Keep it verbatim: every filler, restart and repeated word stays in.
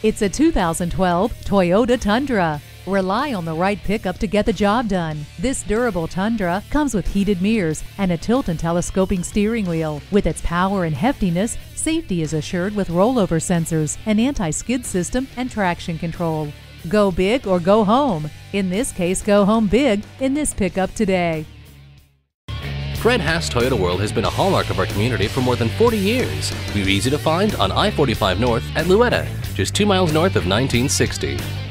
It's a two thousand twelve Toyota Tundra. Rely on the right pickup to get the job done. This durable Tundra comes with heated mirrors and a tilt and telescoping steering wheel. With its power and heftiness, safety is assured with rollover sensors, an anti-skid system, and traction control. Go big or go home. In this case, go home big in this pickup today. Fred Haas Toyota World has been a hallmark of our community for more than forty years. We're easy to find on I forty-five North at Louetta, just two miles north of nineteen sixty.